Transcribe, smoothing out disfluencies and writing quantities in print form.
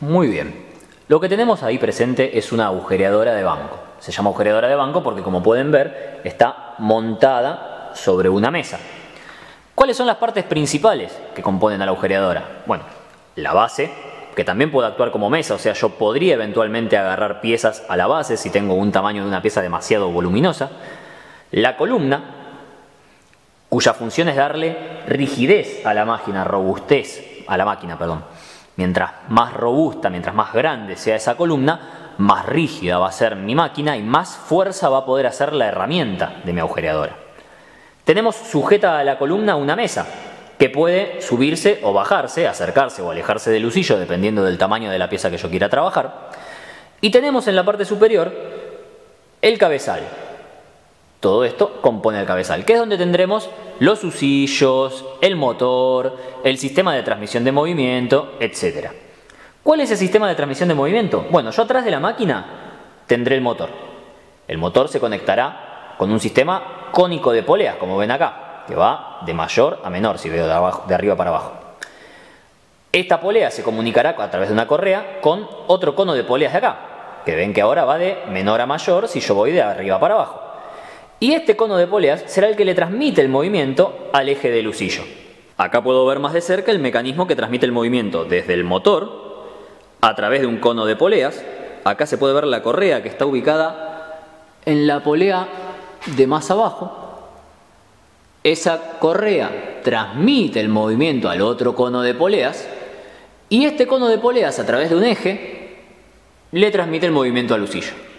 Muy bien. Lo que tenemos ahí presente es una agujereadora de banco. Se llama agujereadora de banco porque, como pueden ver, está montada sobre una mesa. ¿Cuáles son las partes principales que componen a la agujereadora? Bueno, la base, que también puede actuar como mesa, o sea, yo podría eventualmente agarrar piezas a la base si tengo un tamaño de una pieza demasiado voluminosa. La columna, cuya función es darle rigidez a la máquina, robustez a la máquina, perdón. Mientras más robusta, mientras más grande sea esa columna, más rígida va a ser mi máquina y más fuerza va a poder hacer la herramienta de mi agujereadora. Tenemos sujeta a la columna una mesa que puede subirse o bajarse, acercarse o alejarse del husillo dependiendo del tamaño de la pieza que yo quiera trabajar. Y tenemos en la parte superior el cabezal. Todo esto compone el cabezal, que es donde tendremos los husillos, el motor, el sistema de transmisión de movimiento, etc. ¿Cuál es el sistema de transmisión de movimiento? Bueno, yo atrás de la máquina tendré el motor. El motor se conectará con un sistema cónico de poleas, como ven acá, que va de mayor a menor, si veo de arriba para abajo. Esta polea se comunicará a través de una correa con otro cono de poleas de acá, que ven que ahora va de menor a mayor si yo voy de arriba para abajo. Y este cono de poleas será el que le transmite el movimiento al eje del husillo. Acá puedo ver más de cerca el mecanismo que transmite el movimiento desde el motor a través de un cono de poleas. Acá se puede ver la correa que está ubicada en la polea de más abajo. Esa correa transmite el movimiento al otro cono de poleas y este cono de poleas a través de un eje le transmite el movimiento al husillo.